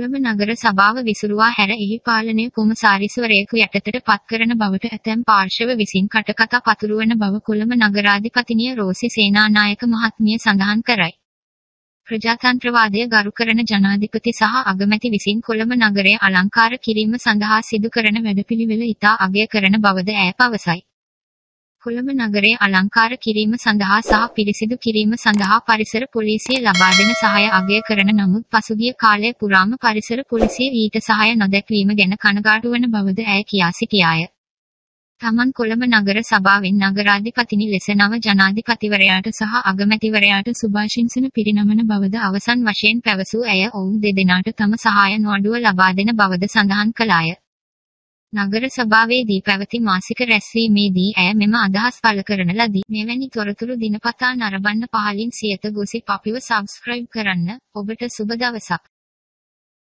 කොළඹ නගර සභාව විසුරුවා හැර එහි පාලනය කොමසාරිස්වරයෙකු යටතට පත් කරන බවට ඇතැම් පාර්ශව විසින් කටකතා පතුරවන බව කොළඹ නගරාධිපතිනිය රෝසි සේනානායක මහත්මිය සඳහන් කරයි. ප්‍රජාතන්ත්‍රවාදය ගරු කරන ජනාධිපති සහ අගමැති විසින් කොළඹ නගරය අලංකාර කිරීම සඳහා සිදු කරන වැඩපිළිවෙල ඉතා අගය කරන බවද ඇය පවසයි. කොළඹ නගරය අලංකාර කිරීම සඳහා සහ පිරිසිදු කිරීම සඳහා පරිසර පොලිසිය ලබා දෙන සහාය අගය කරන නමුත් පසුගිය කාලය පුරාම පරිසර පොලිසිය ඊට සහාය නොදැක්වීම ගැන කනගාටු වන බවද ඇය කියා සිටියාය. තමන් කොළඹ නගර සභාවෙන් නගරාධිපතිනි ලෙස නව ජනාධිපතිවරයාට සහ අගමැතිවරයාට සුභාශිංසන පිරිනමන බවද අවසන් වශයෙන් පැවසූ ඇය ඔවුන් දෙදෙනාට තම සහාය නොඅඩුව ලබා දෙන බවද සඳහන් කළාය. නගර සභාවේදී පැවති මාසික රැස්වීමේදී ඇය මෙම අදහස් පළ කරන ලදී. මෙවැනි තොරතුරු දිනපතා නරඹන්න පහලින් සියත ගොසිප් අපිව සබ්ස්ක්‍රයිබ් කරන්න. ඔබට සුබ දවසක්.